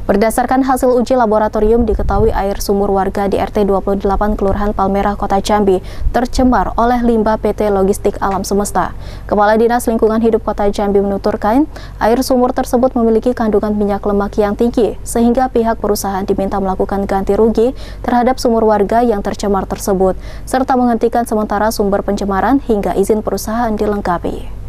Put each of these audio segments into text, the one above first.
Berdasarkan hasil uji laboratorium, diketahui air sumur warga di RT 28 Kelurahan Palmerah, Kota Jambi tercemar oleh limbah PT Logistik Alam Semesta. Kepala Dinas Lingkungan Hidup Kota Jambi menuturkan, air sumur tersebut memiliki kandungan minyak lemak yang tinggi, sehingga pihak perusahaan diminta melakukan ganti rugi terhadap sumur warga yang tercemar tersebut, serta menghentikan sementara sumber pencemaran hingga izin perusahaan dilengkapi.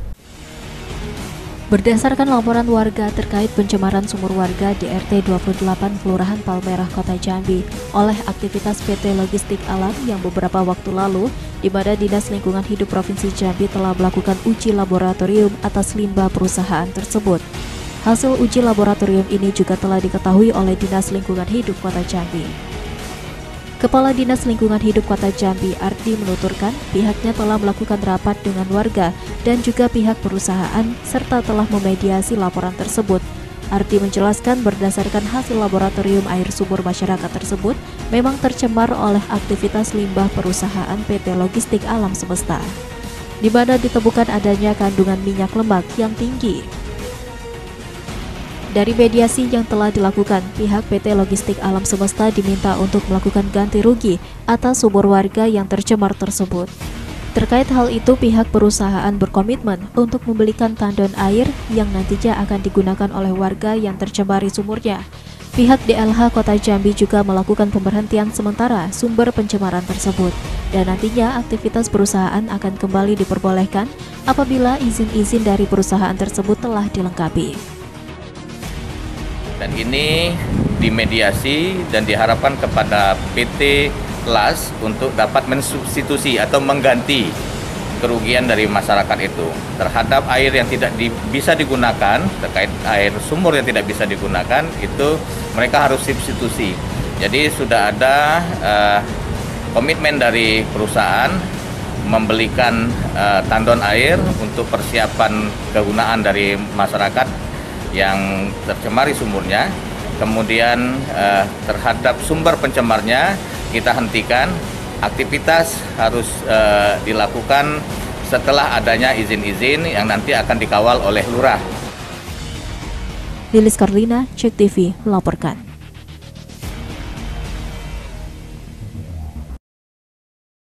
Berdasarkan laporan warga terkait pencemaran sumur warga di RT 28 Kelurahan Palmerah, Kota Jambi oleh aktivitas PT Logistik Alam yang beberapa waktu lalu, di mana Dinas Lingkungan Hidup Provinsi Jambi telah melakukan uji laboratorium atas limbah perusahaan tersebut. Hasil uji laboratorium ini juga telah diketahui oleh Dinas Lingkungan Hidup Kota Jambi. Kepala Dinas Lingkungan Hidup Kota Jambi, Ardi, menuturkan pihaknya telah melakukan rapat dengan warga dan juga pihak perusahaan serta telah memediasi laporan tersebut. Ardi menjelaskan berdasarkan hasil laboratorium air sumur masyarakat tersebut memang tercemar oleh aktivitas limbah perusahaan PT Logistik Alam Semesta, di mana ditemukan adanya kandungan minyak lemak yang tinggi. Dari mediasi yang telah dilakukan, pihak PT Logistik Alam Semesta diminta untuk melakukan ganti rugi atas sumur warga yang tercemar tersebut. Terkait hal itu, pihak perusahaan berkomitmen untuk membelikan tandon air yang nantinya akan digunakan oleh warga yang tercemari sumurnya. Pihak DLH Kota Jambi juga melakukan pemberhentian sementara sumber pencemaran tersebut, dan nantinya aktivitas perusahaan akan kembali diperbolehkan apabila izin-izin dari perusahaan tersebut telah dilengkapi. Dan ini dimediasi dan diharapkan kepada PT LAS untuk dapat mensubstitusi atau mengganti kerugian dari masyarakat itu terhadap air yang tidak bisa digunakan, terkait air sumur yang tidak bisa digunakan, itu mereka harus substitusi. Jadi sudah ada komitmen dari perusahaan membelikan tandon air untuk persiapan kegunaan dari masyarakat yang tercemari sumurnya. Kemudian terhadap sumber pencemarnya kita hentikan, aktivitas harus dilakukan setelah adanya izin-izin yang nanti akan dikawal oleh lurah. Lilis Karlina, Cek TV melaporkan.